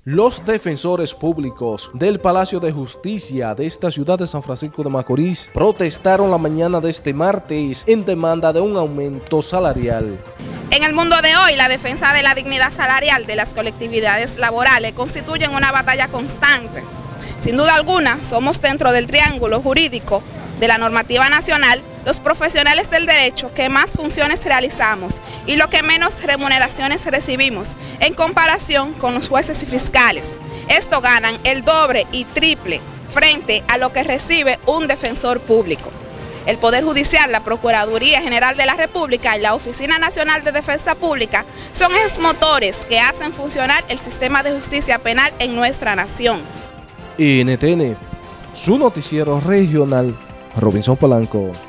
Los defensores públicos del Palacio de Justicia de esta ciudad de San Francisco de Macorís protestaron la mañana de este martes en demanda de un aumento salarial. En el mundo de hoy, la defensa de la dignidad salarial de las colectividades laborales constituyen una batalla constante. Sin duda alguna, somos dentro del triángulo jurídico de la normativa nacional los profesionales del derecho que más funciones realizamos y lo que menos remuneraciones recibimos en comparación con los jueces y fiscales. Estos ganan el doble y triple frente a lo que recibe un defensor público. El Poder Judicial, la Procuraduría General de la República y la Oficina Nacional de Defensa Pública son esos motores que hacen funcionar el sistema de justicia penal en nuestra nación. NTN, su noticiero regional, Robinson Polanco.